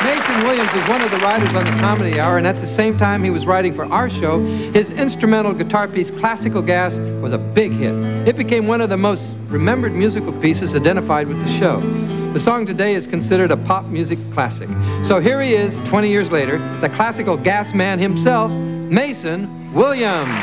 Mason Williams was one of the writers on the Comedy Hour, and at the same time he was writing for our show, his instrumental guitar piece, Classical Gas, was a big hit. It became one of the most remembered musical pieces identified with the show. The song today is considered a pop music classic. So here he is, 20 years later, the classical gas man himself, Mason Williams.